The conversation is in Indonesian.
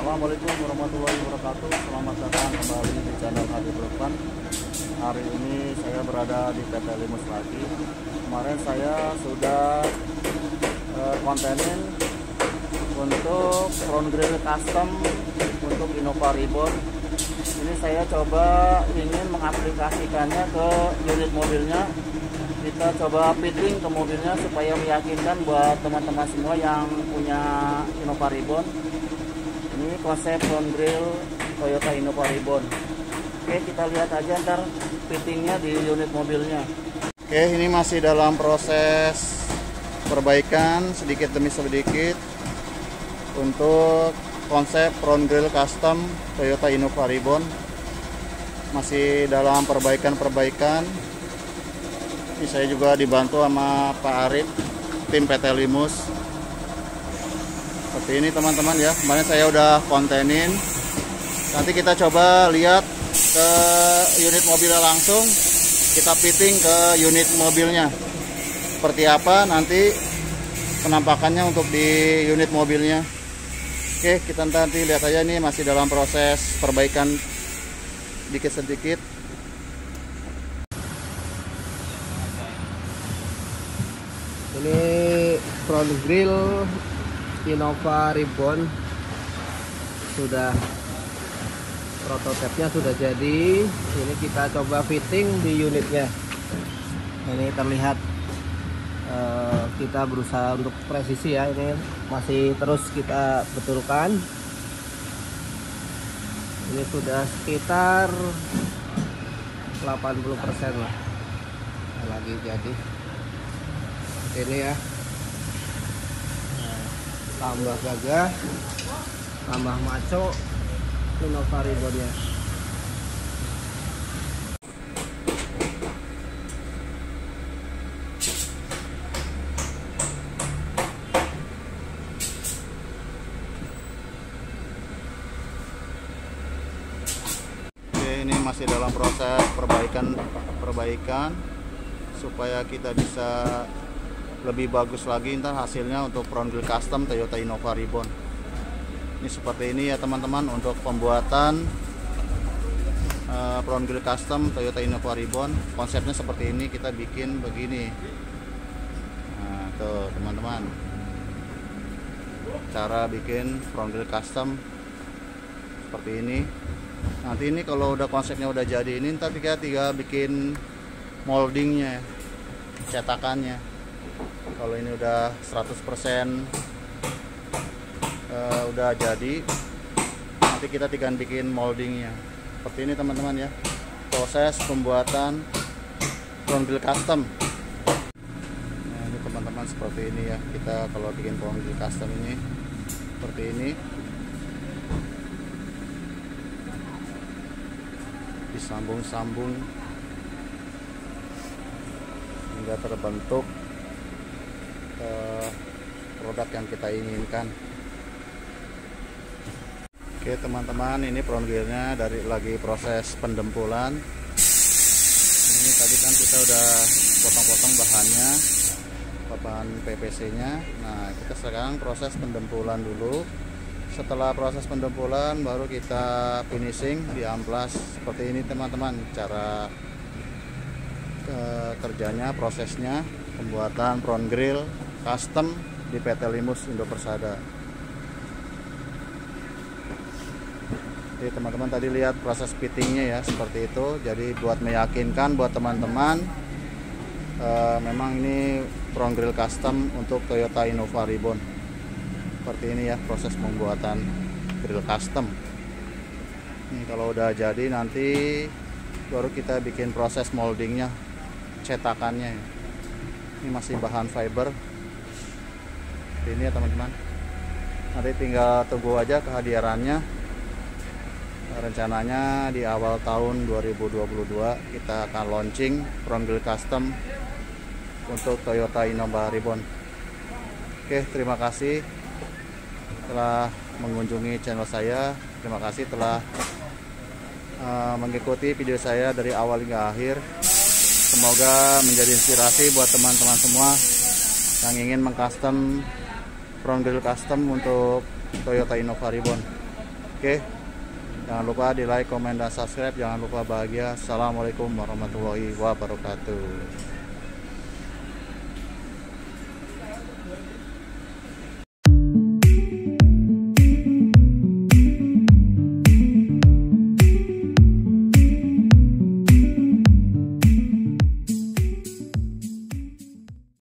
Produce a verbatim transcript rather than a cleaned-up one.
Assalamualaikum warahmatullahi wabarakatuh. Selamat datang kembali di channel Habib Lukman. Hari ini saya berada di P T Limus lagi. Kemarin saya sudah uh, kontenin untuk front grill custom untuk Innova Reborn. Ini saya coba ingin mengaplikasikannya ke unit mobilnya. Kita coba fitting ke mobilnya supaya meyakinkan buat teman-teman semua yang punya Innova Reborn. Ini konsep front grill Toyota Innova Reborn. Oke, kita lihat aja ntar fittingnya di unit mobilnya. Oke, ini masih dalam proses perbaikan sedikit demi sedikit untuk konsep front grill custom Toyota Innova Reborn. Masih dalam perbaikan-perbaikan. Ini saya juga dibantu sama Pak Arif, tim P T Limus. Seperti ini teman-teman ya. Kemarin saya udah kontenin. Nanti kita coba lihat ke unit mobilnya langsung. Kita fitting ke unit mobilnya. Seperti apa nanti penampakannya untuk di unit mobilnya. Oke, kita nanti lihat aja, ini masih dalam proses perbaikan dikit sedikit. Ini front grill Innova Reborn sudah, prototipenya sudah jadi. Ini kita coba fitting di unitnya. Ini terlihat uh, kita berusaha untuk presisi ya. Ini masih terus kita betulkan. Ini sudah sekitar delapan puluh persen lah, lagi jadi. Ini ya, nah, tambah gagah, tambah maco Innova Reborn-nya. Oke, ini masih dalam proses perbaikan perbaikan supaya kita bisa lebih bagus lagi ntar hasilnya untuk front grill custom Toyota Innova Reborn. Ini seperti ini ya teman-teman untuk pembuatan uh, front grill custom Toyota Innova Reborn. Konsepnya seperti ini, kita bikin begini. Nah, tuh teman-teman, cara bikin front grill custom seperti ini. Nanti ini kalau udah konsepnya udah jadi, ini ntar kita tinggal bikin moldingnya, cetakannya. Kalau ini udah seratus persen uh, udah jadi, nanti kita tinggal bikin moldingnya. Seperti ini teman-teman ya, proses pembuatan front grill custom. Nah, ini teman-teman seperti ini ya, kita kalau bikin front grill custom ini seperti ini, disambung-sambung hingga terbentuk uh, produk yang kita inginkan. Oke teman-teman, ini front grillnya dari lagi proses pendempulan. Ini tadi kan kita udah potong-potong bahannya, bahan P V C nya. Nah, kita sekarang proses pendempulan dulu. Setelah proses pendempulan baru kita finishing di amplas. Seperti ini teman-teman cara kerjanya, prosesnya pembuatan front grill custom di P T Limus Indo Persada. Jadi teman-teman tadi lihat proses fittingnya ya, seperti itu. Jadi buat meyakinkan buat teman-teman, e, memang ini front grill custom untuk Toyota Innova Reborn. Seperti ini ya proses pembuatan grill custom. Ini kalau udah jadi nanti baru kita bikin proses moldingnya, cetakannya. Ini masih bahan fiber. Ini ya teman-teman. Nanti tinggal tunggu aja kehadirannya. Rencananya di awal tahun dua ribu dua puluh dua kita akan launching front grill custom untuk Toyota Innova Reborn. Oke, terima kasih telah mengunjungi channel saya. Terima kasih telah uh, mengikuti video saya dari awal hingga akhir. Semoga menjadi inspirasi buat teman-teman semua yang ingin mengcustom front grill custom untuk Toyota Innova Reborn. Oke, jangan lupa di like, komen, dan subscribe. Jangan lupa bahagia. Assalamualaikum warahmatullahi wabarakatuh.